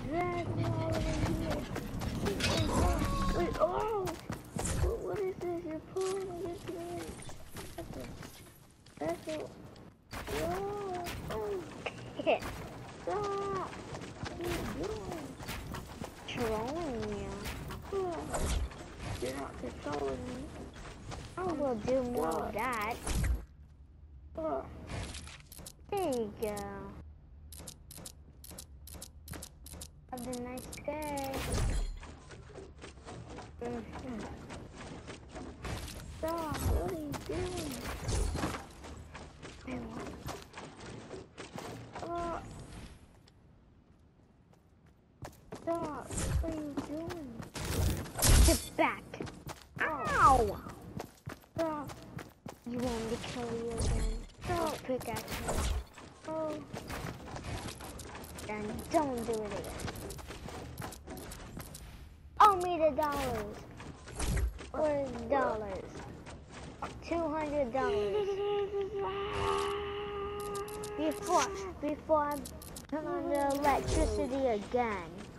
That's all in here. Wait, oh! What is this? You're pulling this in. That's a... Whoa! Oh! Stop! What are you doing? Trolling you. You're not controlling me. I will do more of that. There you go. Have a nice day. Stop! What are you doing? Stop! What are you doing? Get back. Ow! Stop! You want me to kill you again? Stop! Pickaxe me. Oh! And don't do it again. Owe me the dollars. Where's the dollars? $200. Before I turn on the electricity again.